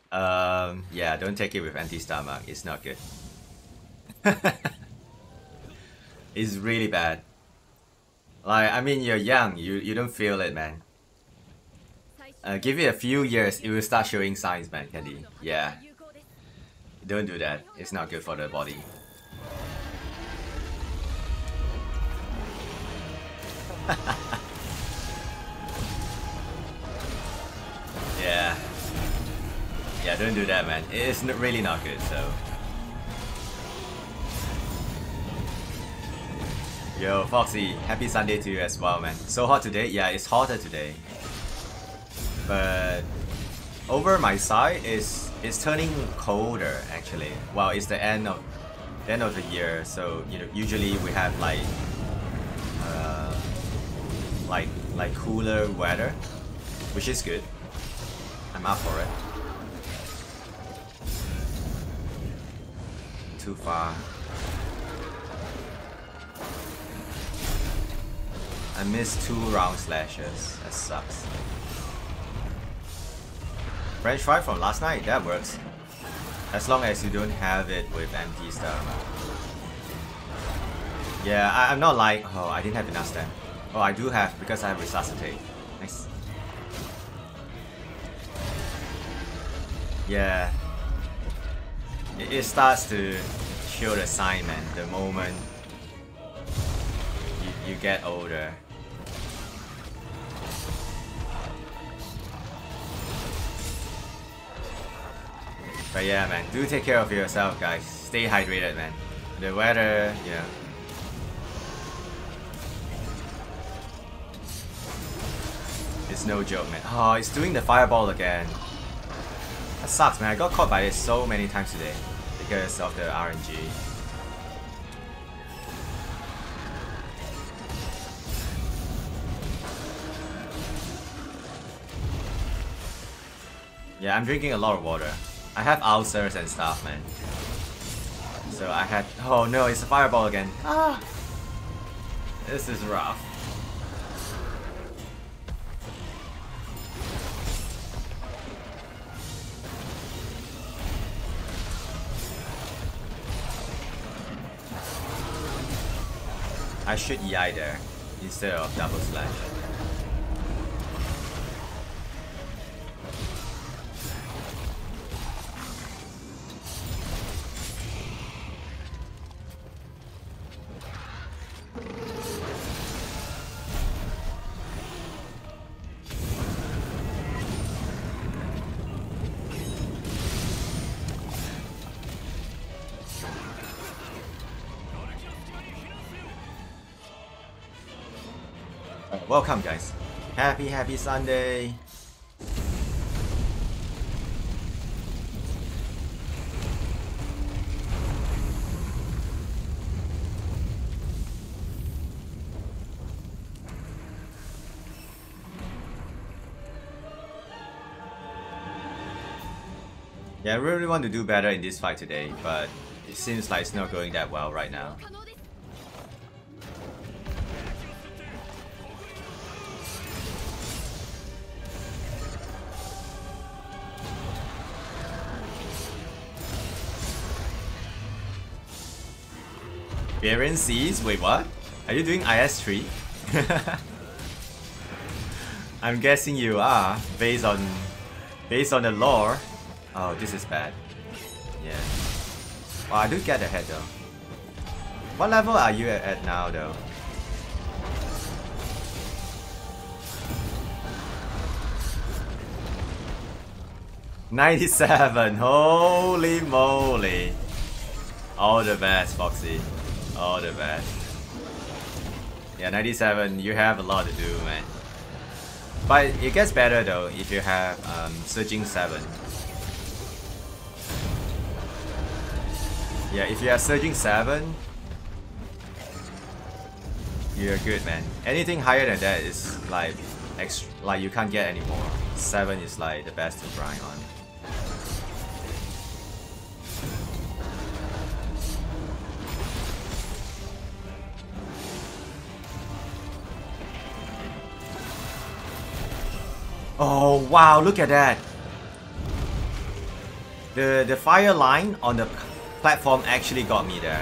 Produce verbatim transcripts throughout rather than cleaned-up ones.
Um, yeah, don't take it with anti-stomach. It's not good. It's really bad. Like, I mean, you're young. You you don't feel it, man. Uh, give it a few years, it will start showing signs, man, Candy. Yeah. Don't do that. It's not good for the body. Yeah. Yeah, don't do that, man. It's n really not good, so. Yo, Foxy, happy Sunday to you as well, man. So hot today? Yeah, it's hotter today. But over my side, it's, it's turning colder, actually. Well, it's the end of the end of the year, so you know, usually we have like uh, like like cooler weather, which is good. I'm up for it. Too far. I missed two round slashes. That sucks. French fry from last night, that works. As long as you don't have it with empty stuff. Yeah, I, I'm not like, oh, I didn't have enough stamina. Oh, I do have because I have resuscitate. Nice. Yeah. It, it starts to show the sign, man, the moment you, you get older. But yeah, man, do take care of yourself, guys. Stay hydrated, man. The weather, you know. It's no joke, man. Oh, it's doing the fireball again. That sucks, man. I got caught by it so many times today because of the R N G. Yeah, I'm drinking a lot of water. I have ulcers and stuff, man. So I had... Oh no, it's a fireball again. Ah! This is rough. I should E I there instead of double slash. Welcome, guys. Happy, happy Sunday. Yeah, I really want to do better in this fight today, but it seems like it's not going that well right now. Baron Seas? Wait, what? Are you doing I S three? I'm guessing you are, based on based on the lore. Oh, this is bad. Yeah. Well, I do get ahead though. What level are you at now though? ninety-seven! Holy moly! All the best, Foxy. All the best. Yeah, ninety-seven, you have a lot to do, man. But it gets better though if you have um, Surging seven. Yeah, if you have Surging seven, you're good, man. Anything higher than that is like, extra, like you can't get anymore. seven is like the best to grind on. Oh wow, look at that! The, the fire line on the platform actually got me there.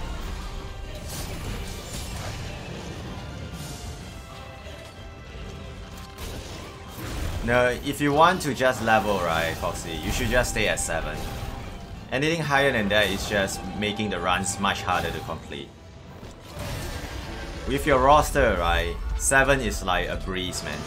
No, if you want to just level, right, Foxy, you should just stay at seven. Anything higher than that is just making the runs much harder to complete. With your roster, right, seven is like a breeze, man.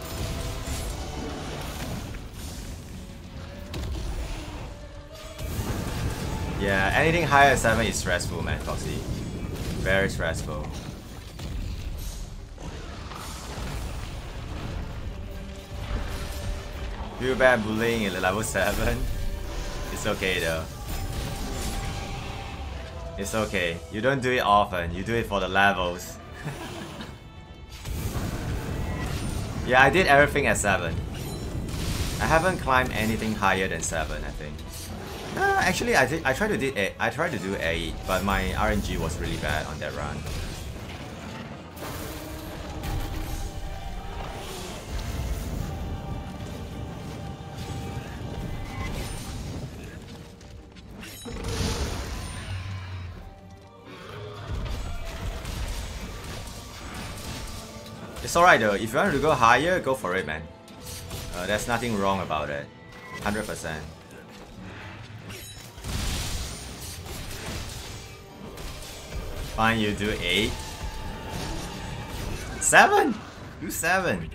Yeah, anything higher than seven is stressful, man, Foxy. Very stressful. Feel bad bullying at level seven. It's okay though. It's okay. You don't do it often. You do it for the levels. Yeah, I did everything at seven. I haven't climbed anything higher than seven, I think. Uh, actually, I did. I tried to do eight. I tried to do eight, but my R N G was really bad on that run. It's alright though, if you want to go higher, go for it, man. Uh, there's nothing wrong about it. one hundred percent. Fine, you do eight. seven? Do seven.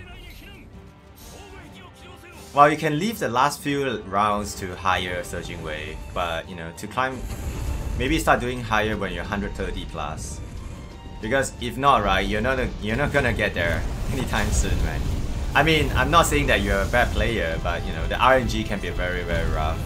Well, you can leave the last few rounds to higher Surging Wave, but you know, to climb, maybe start doing higher when you're one hundred thirty plus. Because if not, right, you're not you're not gonna get there anytime soon, man. I mean, I'm not saying that you're a bad player, but you know, the R N G can be very, very rough.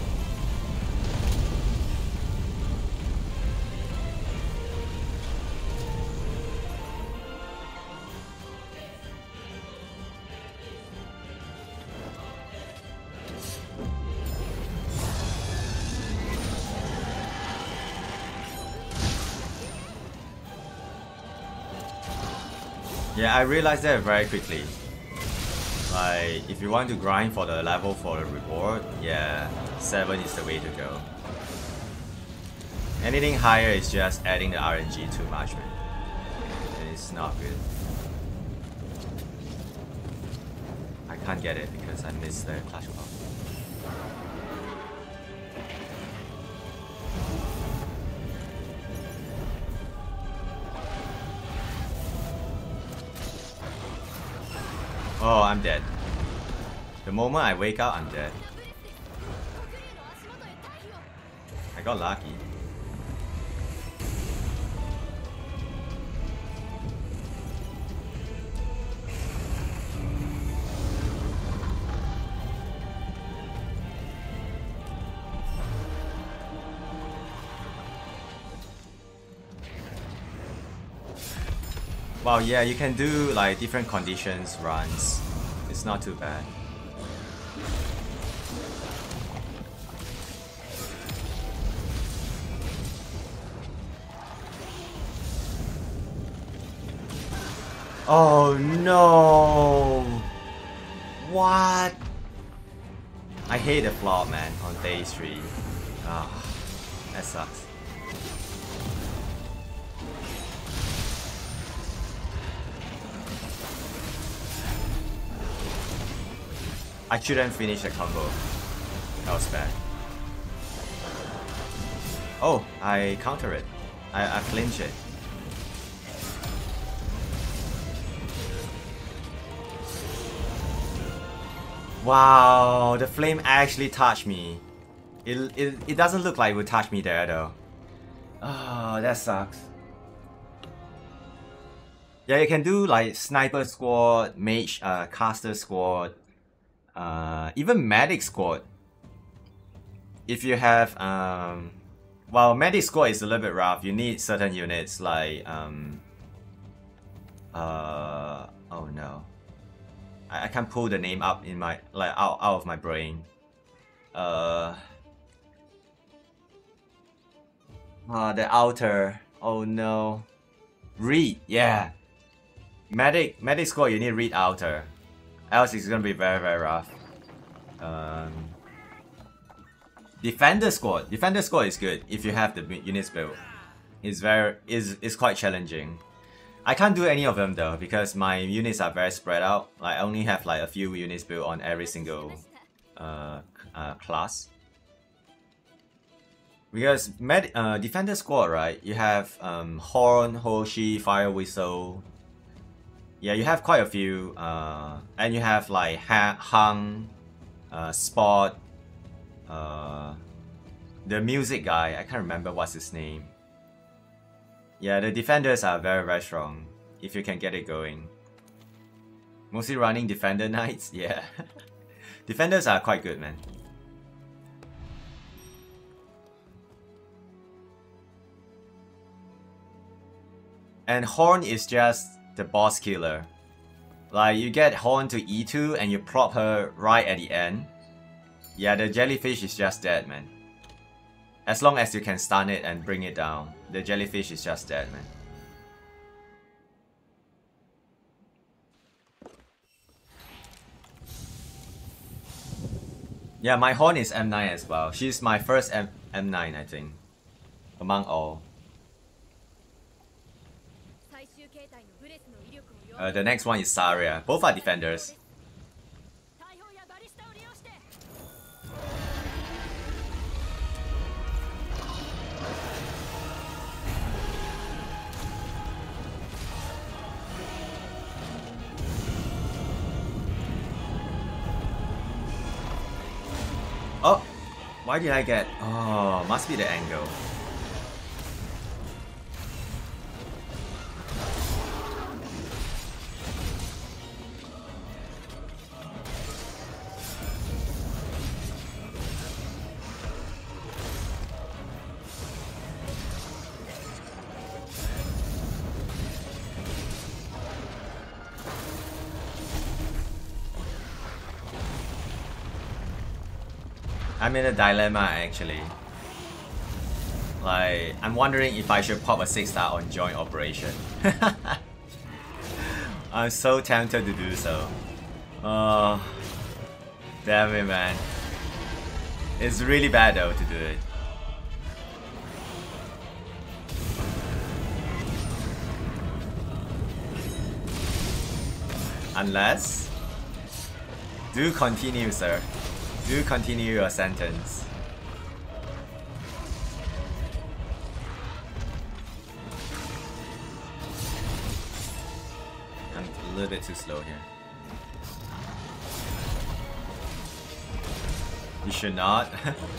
Yeah, I realized that very quickly. Like, if you want to grind for the level for the reward, yeah, seven is the way to go. Anything higher is just adding the R N G too much, man. It's not good. I can't get it because I missed the Clash Clock. Oh, I'm dead. The moment I wake up, I'm dead. I got lucky. Wow, yeah, you can do like different conditions runs. It's not too bad. Oh no! What? I hate the flop, man, on day three. Ah, oh, that sucks. I shouldn't finish the combo. That was bad. Oh, I counter it. I, I flinch it. Wow, the flame actually touched me. It, it, it doesn't look like it would touch me there though. Oh, that sucks. Yeah, you can do like sniper squad, mage, uh, caster squad, uh, even medic squad. If you have, um, well, medic squad is a little bit rough. You need certain units like, um, uh, oh no. I, I can't pull the name up in my, like, out, out of my brain. Uh, uh, the outer, oh no. Reed, yeah. Medic, medic squad, you need read outer. Else it's gonna be very, very rough. Um, Defender squad. Defender squad is good if you have the units built. It's very is is quite challenging. I can't do any of them though because my units are very spread out. Like, I only have like a few units built on every single uh, uh, class. Because med uh, Defender squad, right? You have um, Horn, Hoshi, Fire Whistle. Yeah, you have quite a few, uh, and you have like ha Hung, uh, Spot, uh, the music guy. I can't remember what's his name. Yeah, the defenders are very very strong if you can get it going. Mostly running defender knights. Yeah, defenders are quite good, man. And Horn is just the boss killer. Like, you get Horn to E two and you prop her right at the end. Yeah, the jellyfish is just dead, man. As long as you can stun it and bring it down, the jellyfish is just dead, man. Yeah, my Horn is M nine as well. She's my first M M9, I think, among all. Uh, the next one is Saria. Both are defenders. Oh, why did I get? Oh, must be the angle. I'm in a dilemma actually. Like, I'm wondering if I should pop a six star on joint operation. I'm so tempted to do so. Oh, damn it, man. It's really bad though to do it. Unless... Do continue, sir. Do continue your sentence. I'm a little bit too slow here. You should not.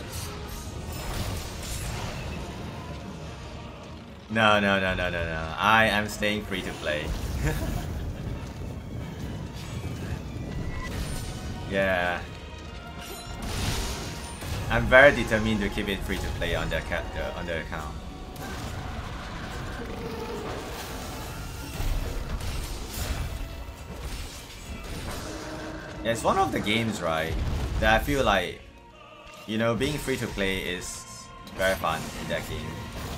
No, no, no, no, no, no. I am staying free to play. Yeah. I'm very determined to keep it free to play on the, uh, on the account. Yeah, it's one of the games, right, that I feel like, you know, being free to play is very fun in that game.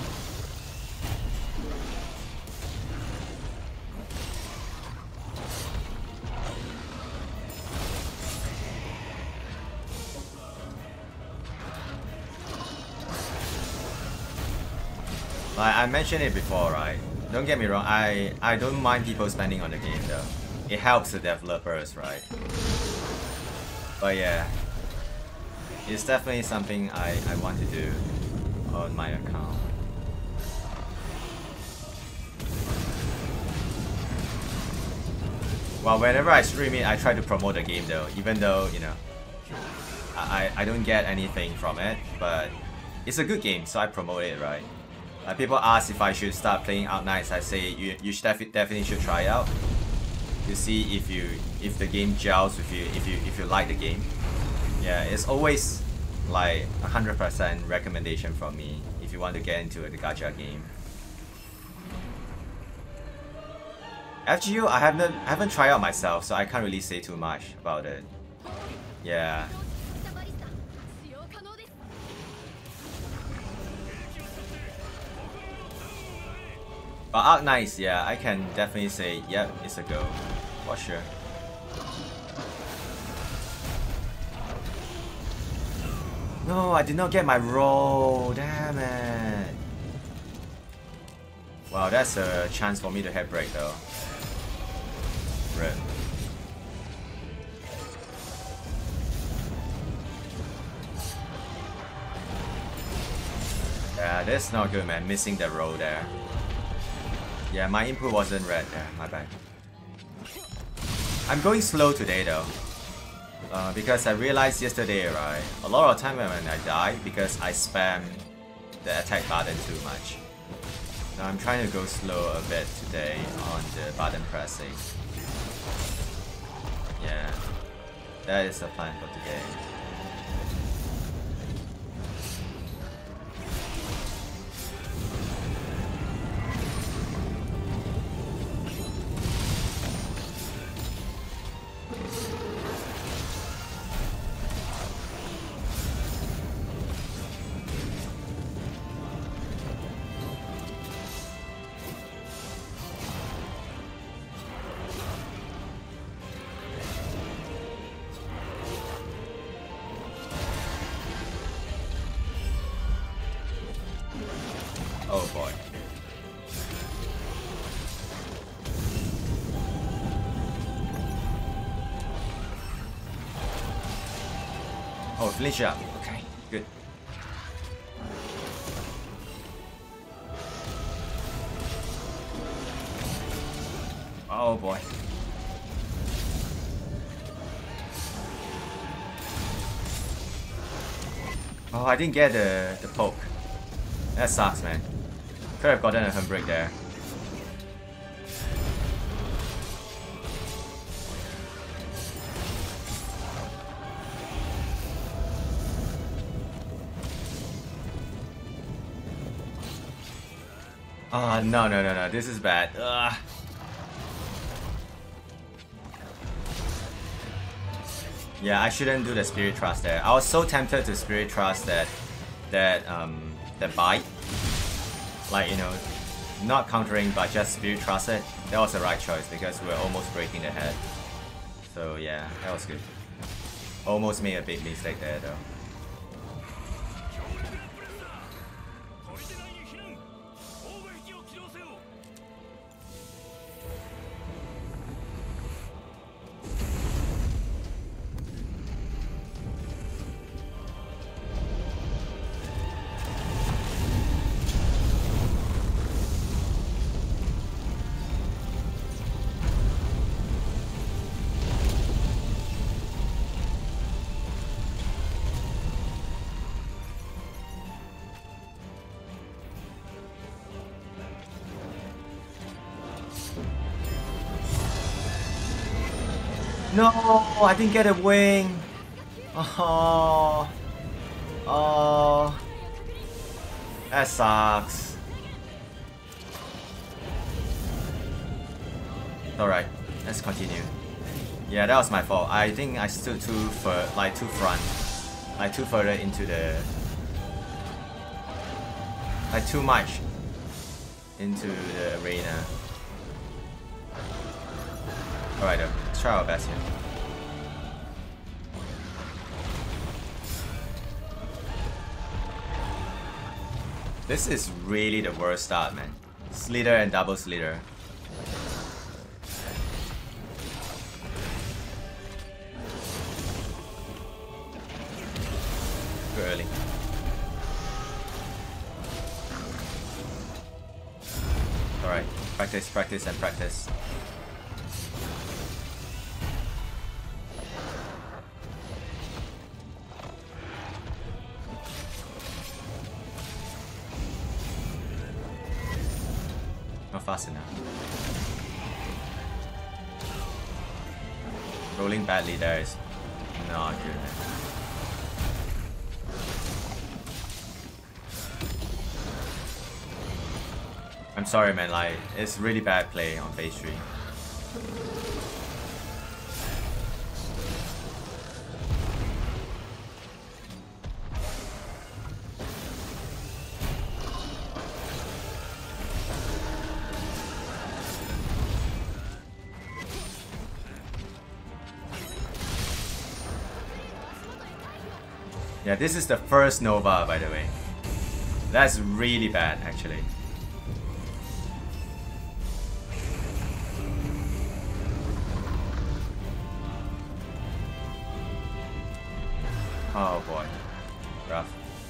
Like, I mentioned it before, right? Don't get me wrong, I, I don't mind people spending on the game though. It helps the developers, right? But yeah, it's definitely something I, I want to do on my account. Well, whenever I stream it, I try to promote the game though, even though, you know, I, I don't get anything from it, but it's a good game, so I promote it, right? Uh, people ask if I should start playing Arknights. I say you you should def definitely should try out to see if you if the game gels with you, if you if you like the game. Yeah, it's always like a hundred percent recommendation from me if you want to get into the gacha game. F G O, I haven't I haven't tried out myself, so I can't really say too much about it. Yeah. But Arknights, yeah, I can definitely say, yep, it's a go, for sure. No, I did not get my roll. Damn it. Wow, that's a chance for me to head break though. Rip. Yeah, that's not good, man. Missing the roll there. Yeah, my input wasn't red there. My bad. I'm going slow today though. Uh, because I realized yesterday, right, a lot of time when I die because I spam the attack button too much. Now I'm trying to go slow a bit today on the button pressing. Yeah, that is the plan for today. Oh boy. Oh, flinch up. Okay, good. Oh boy. Oh, I didn't get the, the poke. That sucks, man. Could have gotten a handbrake there. Oh, no, no, no, no. This is bad. Ugh. Yeah, I shouldn't do the Spirit Trust there. I was so tempted to Spirit Trust that that um that bite. Like, you know, not countering but just Spirit Trust it. That was the right choice because we were almost breaking the head. So yeah, that was good. Almost made a big mistake there though. No, I didn't get a wing. Oh, oh, that sucks. Alright, let's continue. Yeah, that was my fault. I think I stood too far, like too front, like too further into the, like too much into the arena. Alright, though. Let's try our best here. This is really the worst start, man. Slither and double slither. Too early. Alright, practice, practice, and practice. Not fast enough. Rolling badly there is not good, man. I'm sorry, man, like, it's really bad play on phase three. Yeah, this is the first Nova, by the way. That's really bad, actually. Oh boy. Rough.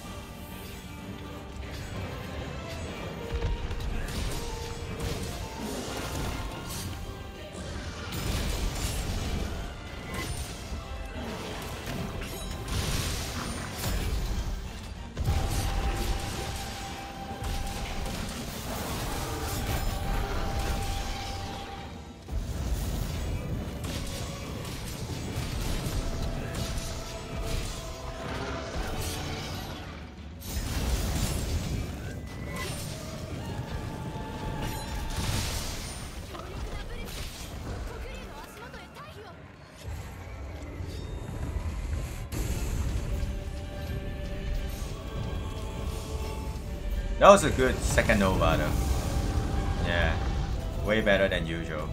That was a good second Nova though. Yeah, way better than usual.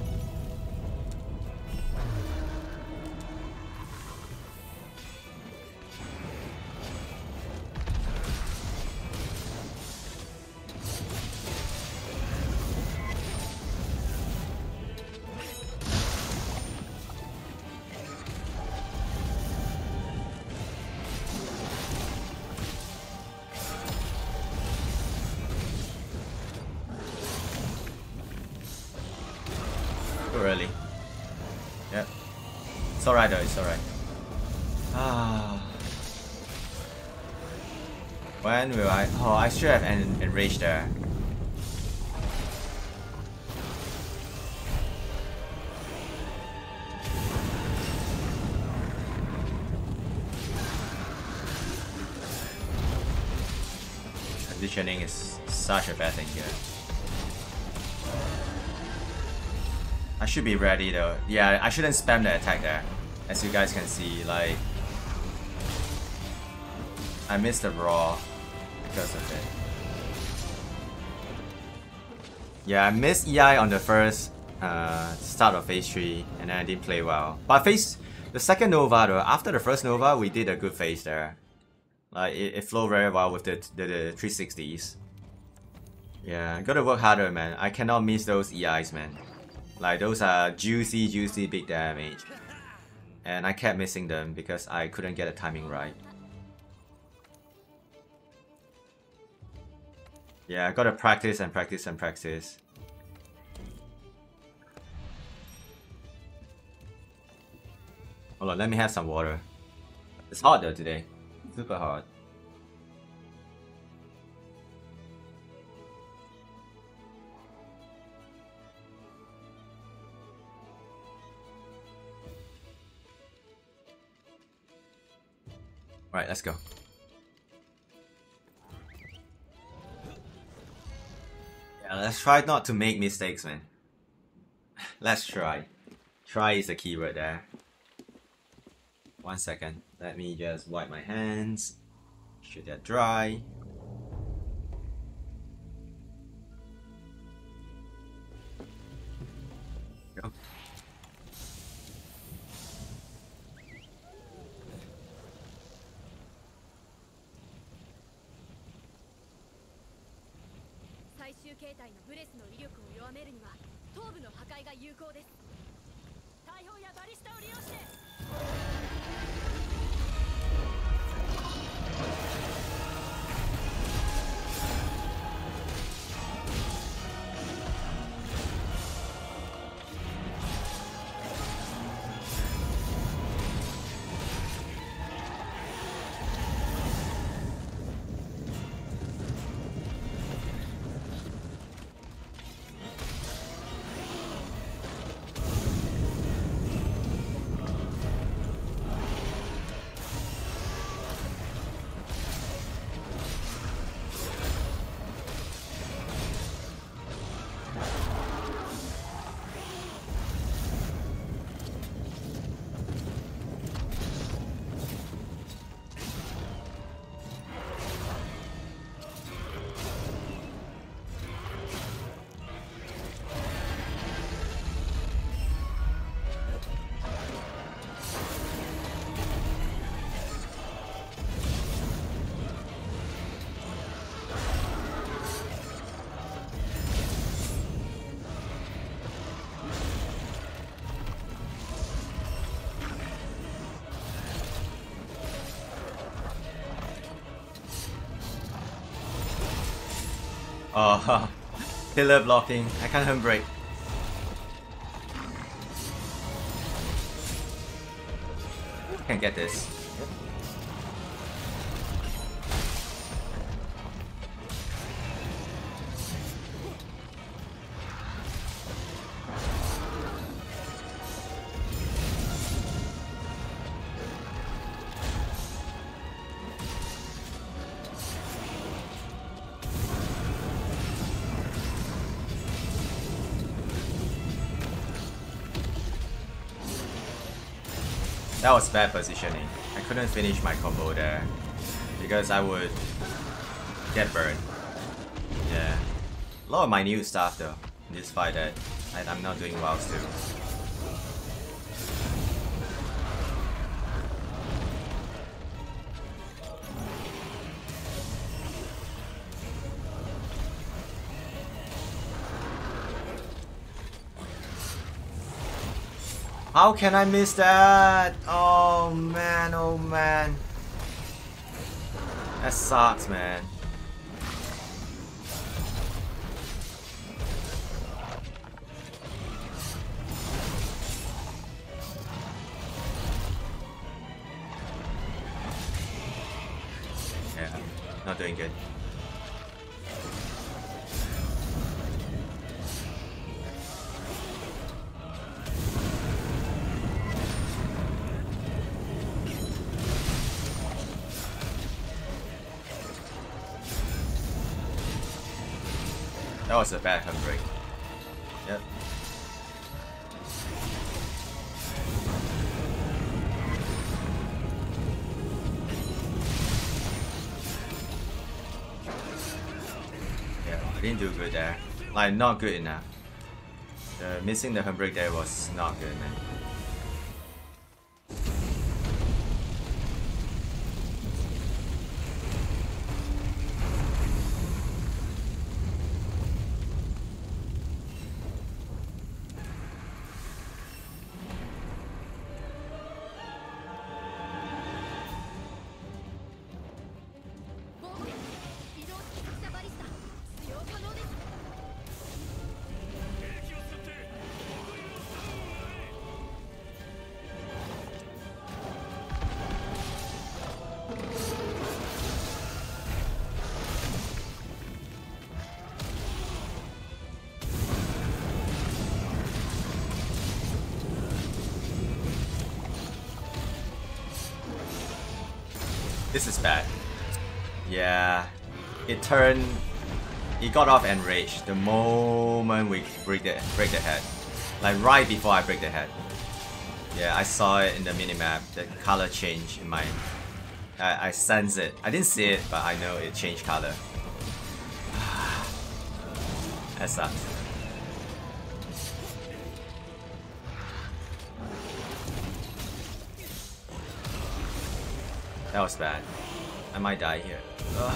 Too early. Yep. It's alright though, it's alright. Ah. When will I? Oh, I should have en enraged there. Conditioning is such a bad thing here. I should be ready though. Yeah, I shouldn't spam the attack there. As you guys can see, like I missed the raw because of it. Yeah, I missed E I on the first uh, start of phase three and then I didn't play well. But phase the second Nova though, after the first Nova we did a good phase there. Like it, it flowed very well with the, the, the three sixties. Yeah, gotta work harder, man. I cannot miss those E Is, man. Like those are juicy, juicy big damage. And I kept missing them because I couldn't get the timing right. Yeah, I gotta practice and practice and practice. Hold on, let me have some water. It's hot though today. Super hot. Alright, let's go. Yeah, let's try not to make mistakes, man. Let's try. Try is the keyword there. One second. Let me just wipe my hands. Should they're dry. Go. Oh, pillar blocking. I can't handbrake. Can't get this. That was bad positioning. I couldn't finish my combo there because I would get burned. Yeah. A lot of my new stuff though in this fight that I, I'm not doing well still. How can I miss that? Oh man, oh man. That sucks, man. Yeah, not doing good. That was a bad handbrake. Yep. Yeah, I didn't do good there. Like, not good enough. The missing the handbrake there was not good, man. This is bad. Yeah, it turned. It got off enraged the moment we break the break the head, like right before I break the head. Yeah, I saw it in the minimap. The color changed in my. I, I sense it. I didn't see it, but I know it changed color. That sucks. That was bad. I might die here. Ugh.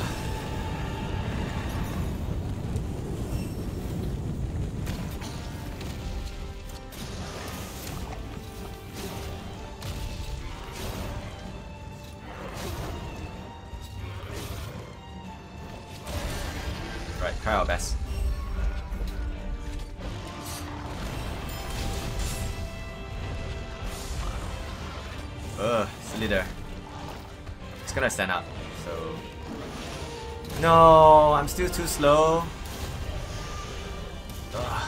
Right, try our best. Ugh, silly there. It's gonna stand up, so... No, I'm still too slow. Ugh.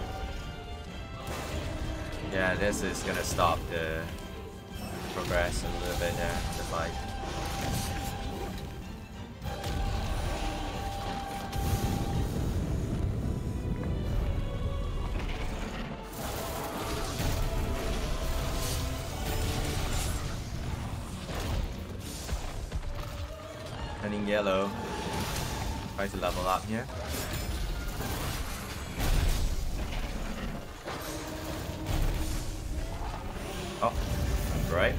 Yeah, this is gonna stop the progress a little bit there, the fight. Turning yellow. Try to level up here. Oh, right.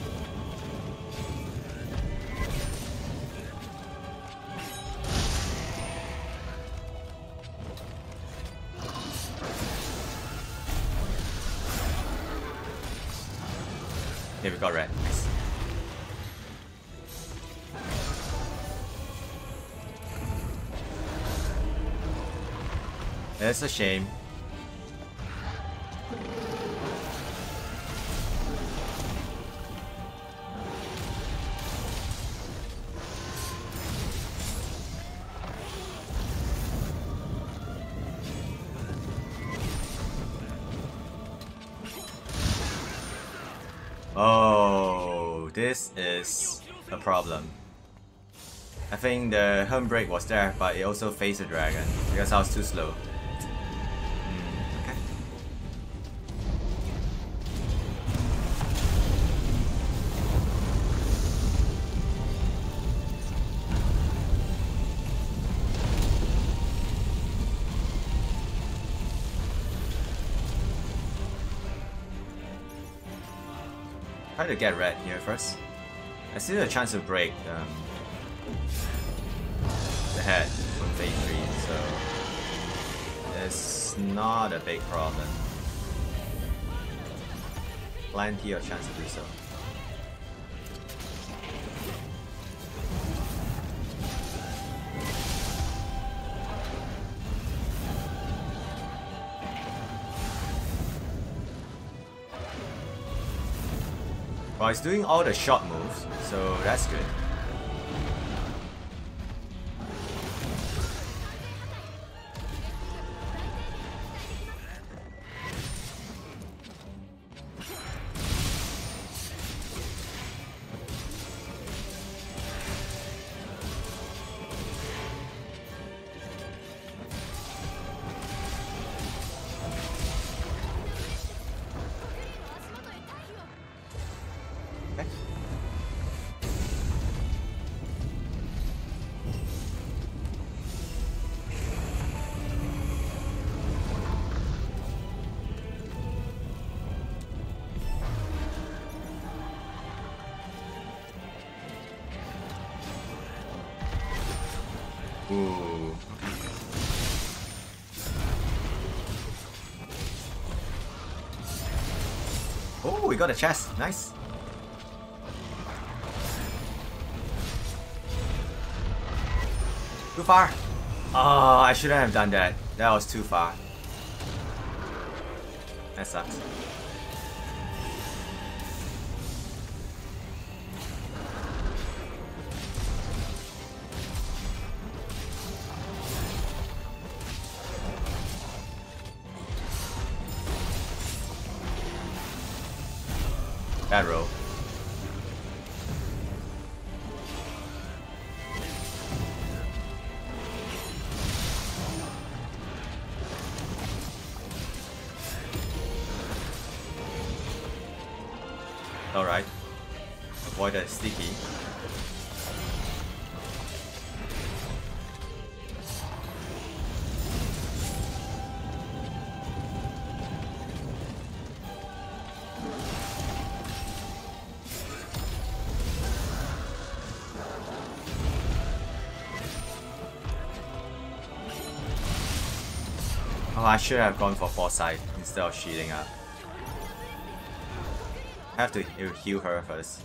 Here we got red. Nice. It's a shame. Oh, this is a problem. I think the home break was there, but it also faced the dragon because I was too slow. Mm, okay. Try to get red here first. I see a chance to break um, the head from phase three, so it's not a big problem. Plenty of chance to do so. Well, it's doing all the short moves, so that's good. Ooh. Oh, we got a chest. Nice. Too far. Oh, I shouldn't have done that. That was too far. That sucks. Bad roll. Alright. Avoid the sticky. Oh, I should have gone for foresight instead of shielding up. I have to heal her first.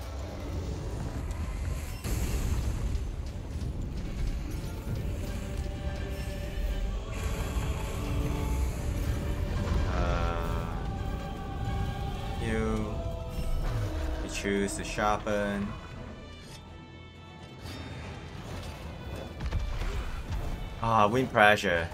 Uh, heal. We choose to sharpen. Ah, wind pressure.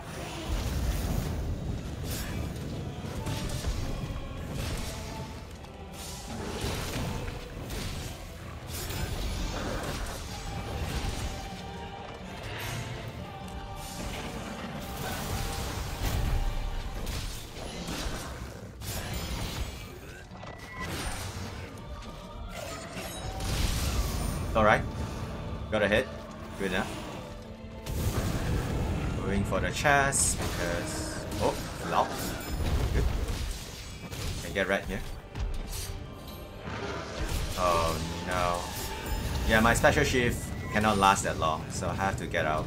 Alright, got a hit, good enough. Going for the chest because... oh, locked. Good. Can get red here. Oh no. Yeah, my special shift cannot last that long, so I have to get out.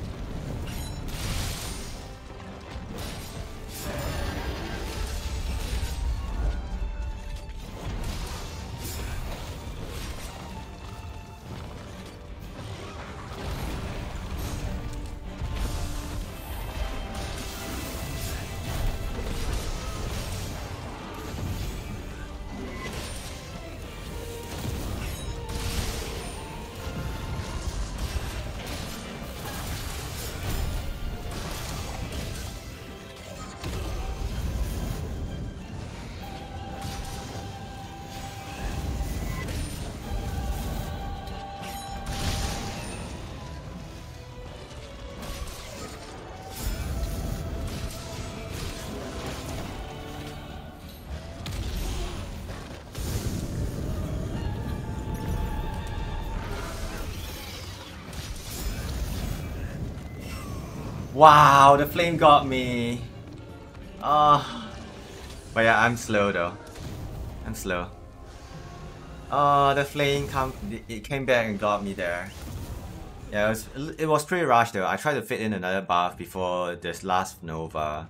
Wow, the flame got me. Oh. But yeah, I'm slow though. I'm slow. Oh, the flame come, it came back and got me there. Yeah, it was, it was pretty rushed though. I tried to fit in another buff before this last Nova.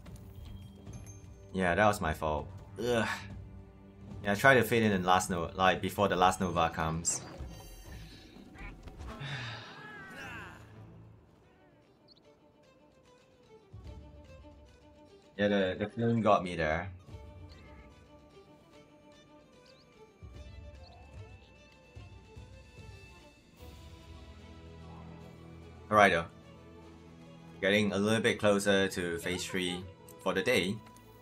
Yeah, that was my fault. Ugh. Yeah, I tried to fit in the last Nova, like before the last Nova comes. Yeah, the, the flame got me there. Alright though. Getting a little bit closer to phase three for the day.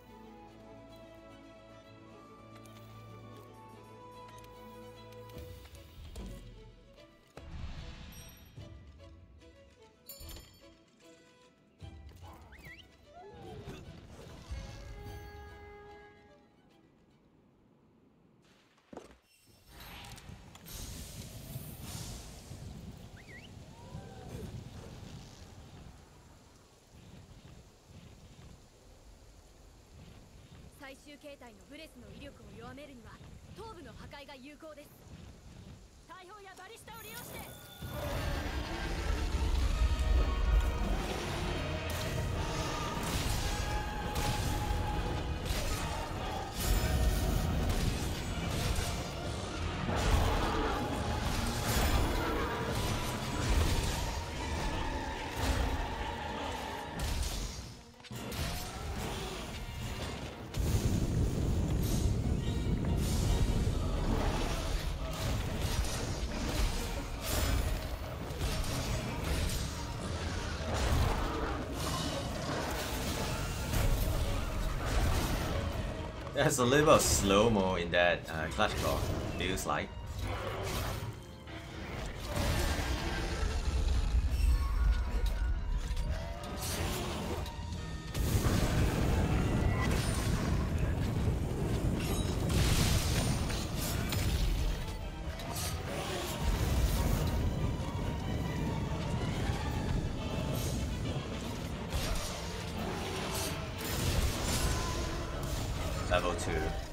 There's a little bit of slow-mo in that uh, clutch claw, feels like. Level two.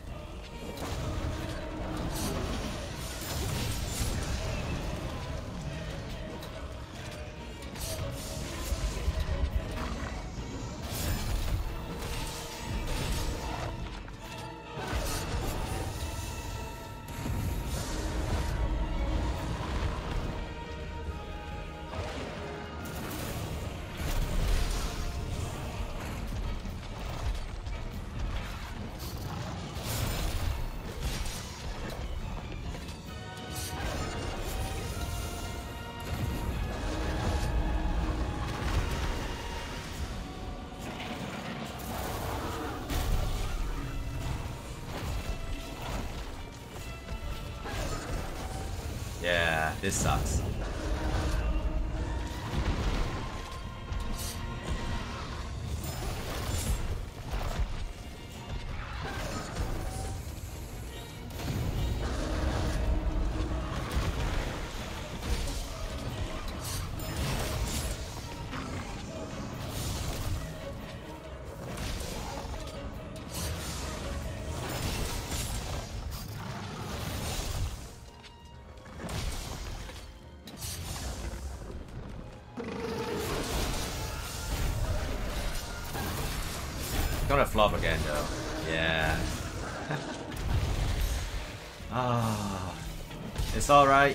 Yeah, this sucks. Gonna flop again though. Yeah. Ah, oh, it's all right.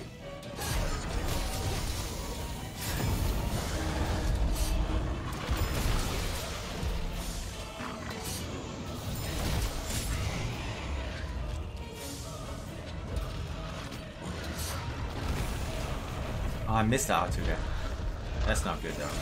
Oh, I missed the R two there. That's not good though.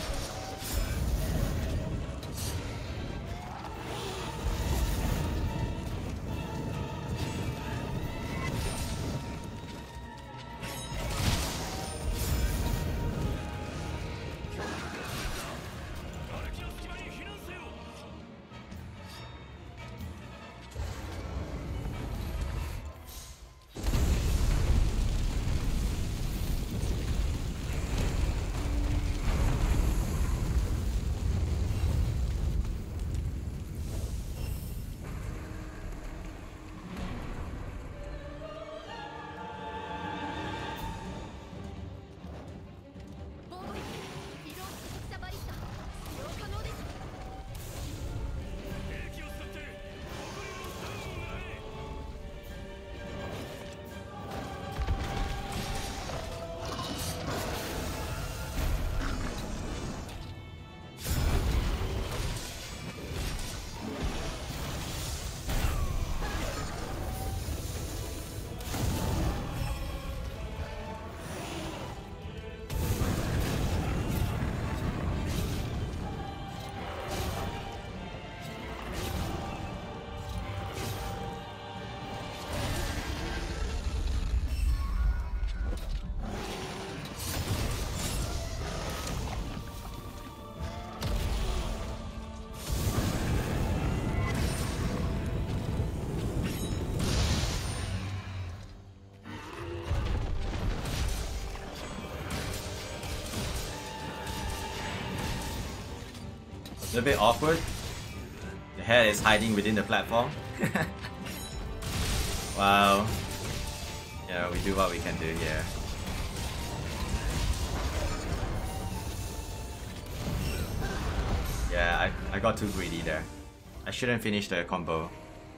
little bit awkward. The head is hiding within the platform. Wow. Yeah, we do what we can do here. Yeah, I, I got too greedy there. I shouldn't finish the combo.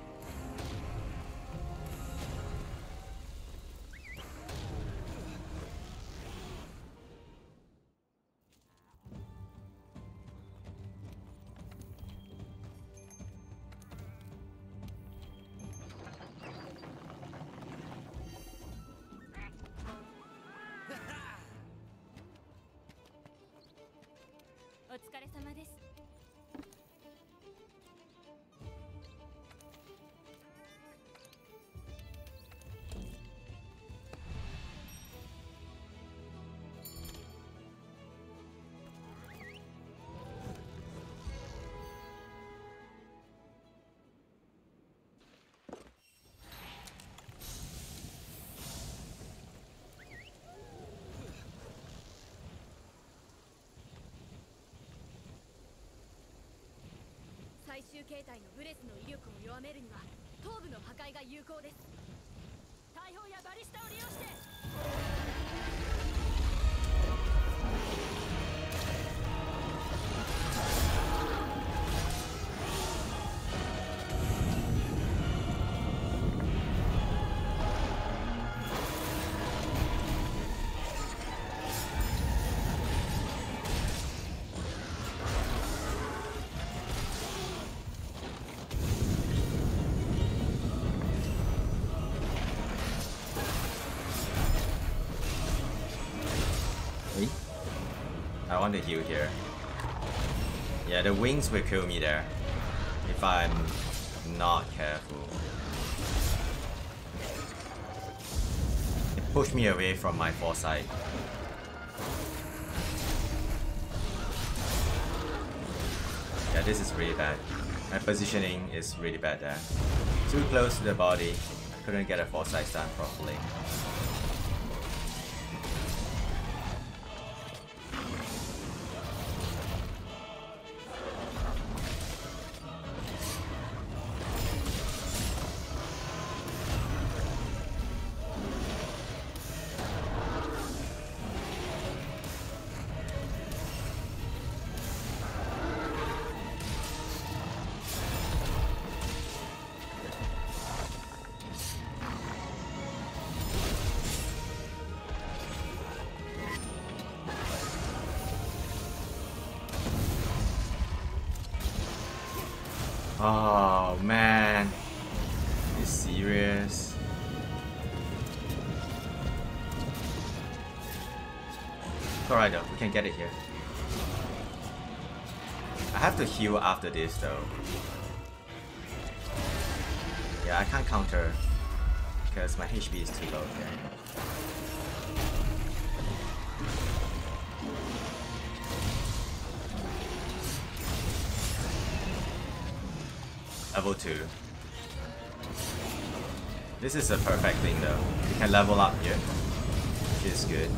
I want to heal here. Yeah, the wings will kill me there if I'm not careful. It pushed me away from my foresight. Yeah, this is really bad. My positioning is really bad there. Too close to the body. I couldn't get a foresight stand properly. Oh man, it's serious. It's alright though, we can get it here. I have to heal after this though. Yeah, I can't counter because my H P is too low here. Level two. This is a perfect thing though. You can level up here, which is good.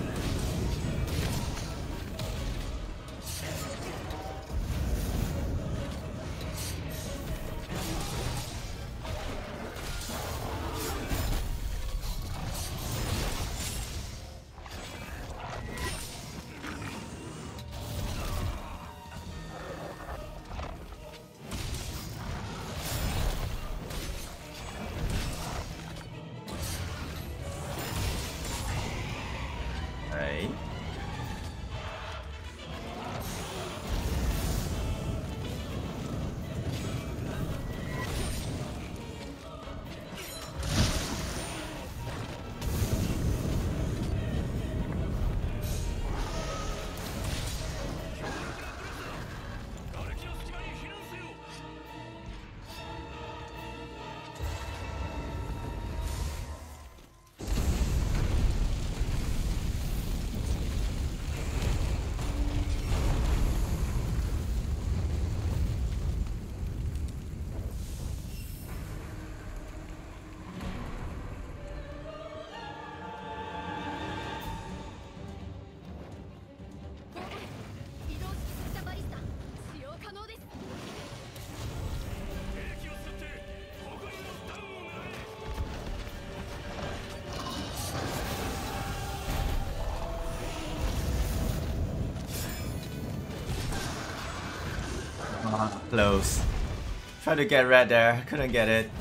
Close. Try to get red there, couldn't get it.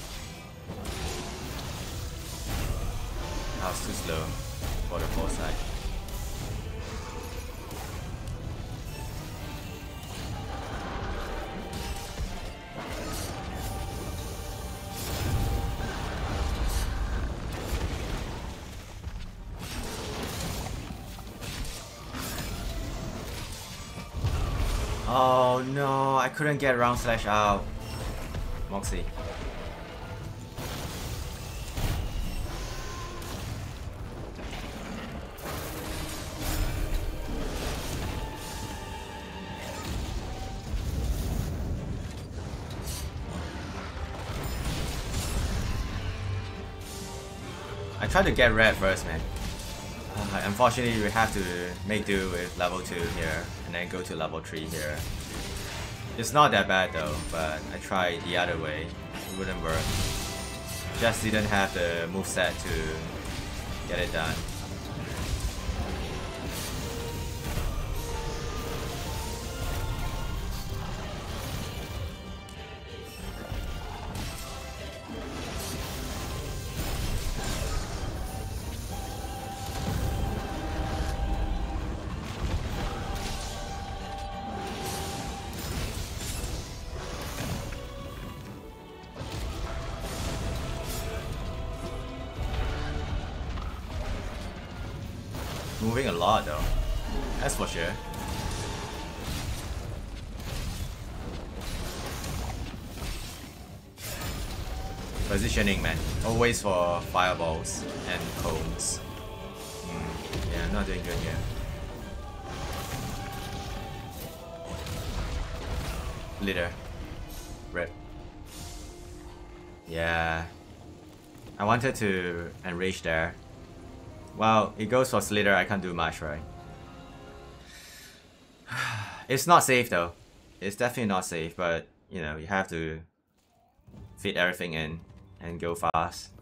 I was too slow for the foresight. Oh no, I couldn't get round slash out. Moxie. I tried to get red first, man. Uh, unfortunately, we have to make do with level two here and then go to level three here. It's not that bad though, but I tried the other way. It wouldn't work. Just didn't have the moveset to get it done. Moving a lot though, that's for sure. Positioning, man, always for fireballs and cones. Mm, yeah, I'm not doing good here. Litter. Rip. Yeah. I wanted to enrage there. Well, it goes for Slither, I can't do much, right? It's not safe though. It's definitely not safe, but you know, you have to fit everything in and go fast.